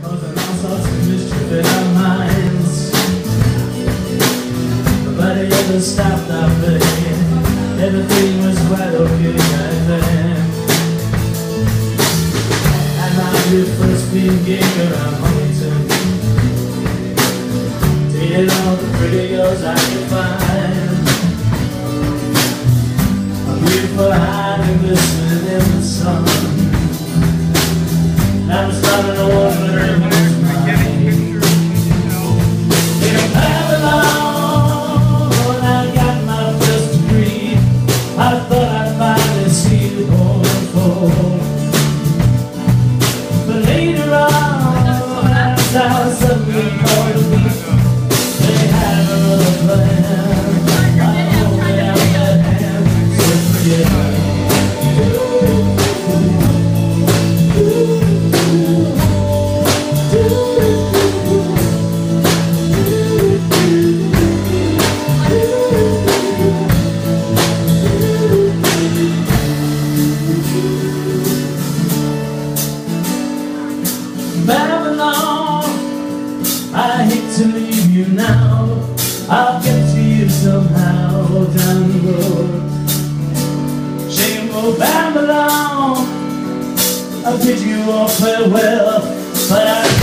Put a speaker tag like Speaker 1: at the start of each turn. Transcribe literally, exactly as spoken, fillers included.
Speaker 1: causing all sorts of mischief in our minds. Nobody ever stopped our pain. Everything was quite okay back then. And now we first began around Huntington, taking all the pretty girls I could find. I'm beautiful, hiding, glistening in the sun. I'm starting to wonder if it's mine. In Babylon, when I got my first degree, I thought I'd finally see the born fall. But later on, as I suddenly called to me, they had another plan. I only out that hand, so forget me. Babylon, I hate to leave you now. I'll get to you somehow down the road. Shameful Babylon, I bid you all farewell, but I